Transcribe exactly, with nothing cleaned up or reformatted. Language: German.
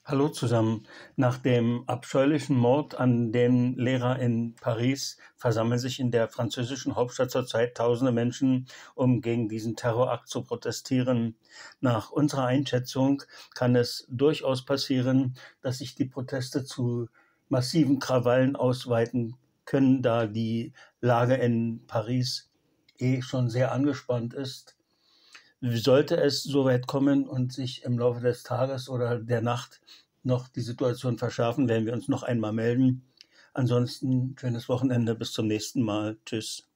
Hallo zusammen. Nach dem abscheulichen Mord an den Lehrer in Paris versammeln sich in der französischen Hauptstadt zurzeit tausende Menschen, um gegen diesen Terrorakt zu protestieren. Nach unserer Einschätzung kann es durchaus passieren, dass sich die Proteste zu massiven Krawallen ausweiten können, da die Lage in Paris eh schon sehr angespannt ist. Sollte es so weit kommen und sich im Laufe des Tages oder der Nacht noch die Situation verschärfen, werden wir uns noch einmal melden. Ansonsten schönes Wochenende, bis zum nächsten Mal. Tschüss.